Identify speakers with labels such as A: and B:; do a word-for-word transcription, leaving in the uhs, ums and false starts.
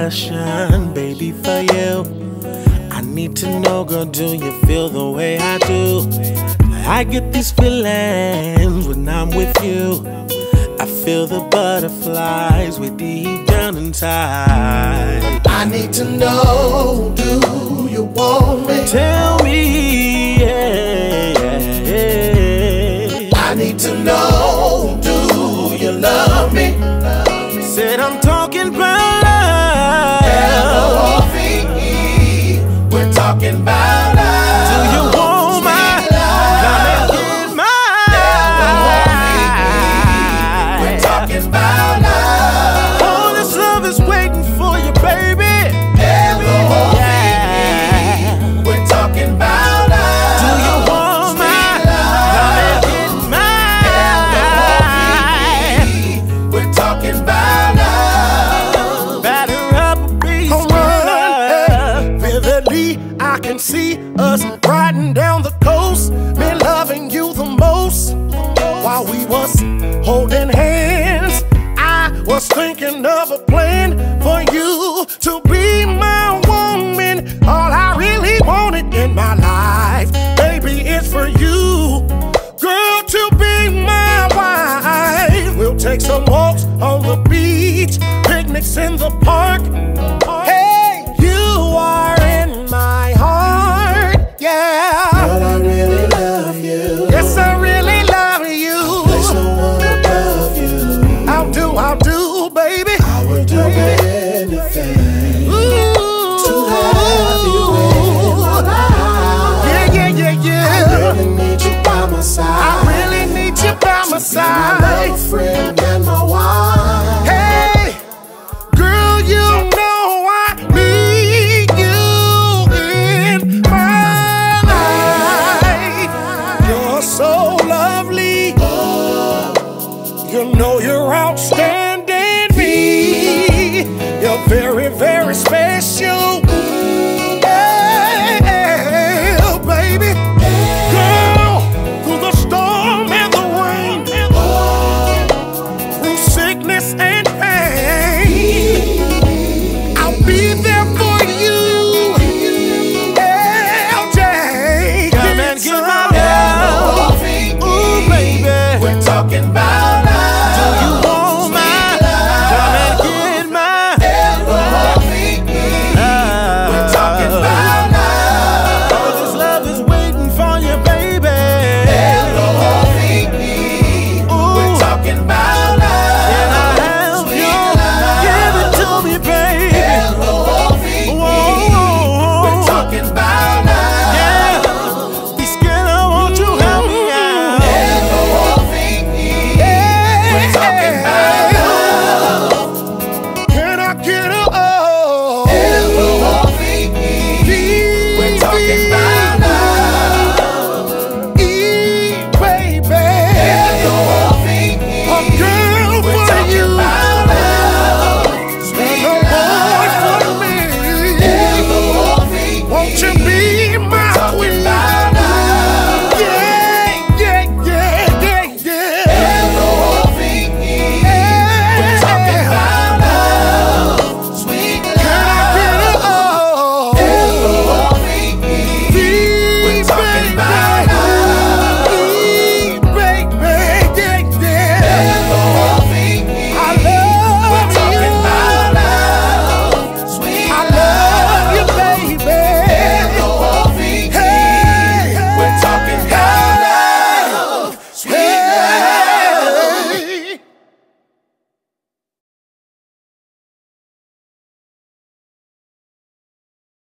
A: question, baby, for you. I need to know, girl, do you feel the way I do? I get these feelings when I'm with you. I feel the butterflies way deep down inside.
B: I need to know, do you want me?
A: Tell me, yeah, yeah.
B: I need to know, do you love me?
A: Said I'm talking about love.
B: L O V E, we're talking about love.
A: Do you want my love? Come and get mine.
B: L O V E, we're talking about love.
A: All this love is waiting for you, baby.
B: L O V E, we're talking about love.
A: Do you want my love? Come and get mine.
B: L O V E, we're talking about love.
A: Batter up a piece of love.
B: Vividly, I can see us riding down the coast. Been loving you the most. While we was holding hands, I was thinking of a plan for you to be my woman. All I really wanted in my life, baby, is for you, girl, to be my wife. We'll take some walks on the beach, picnics in the park. Hey, you are in my heart, yeah.
C: Girl, I really love you.
B: Yes, I really love you.
C: There's no one above you.
B: I'll do, I'll do, baby.
C: I would do anything to have you in my life.
B: Yeah, yeah, yeah, yeah.
C: I really need you by my side.
B: I really need you by my
C: My
B: side.
C: love friend and my wife.
B: Hey, girl, you know I need you in my life. You're so lovely. You know you're outstanding, me. You're very, very special. Yeah, baby. Girl, through the storm and the rain, through sickness and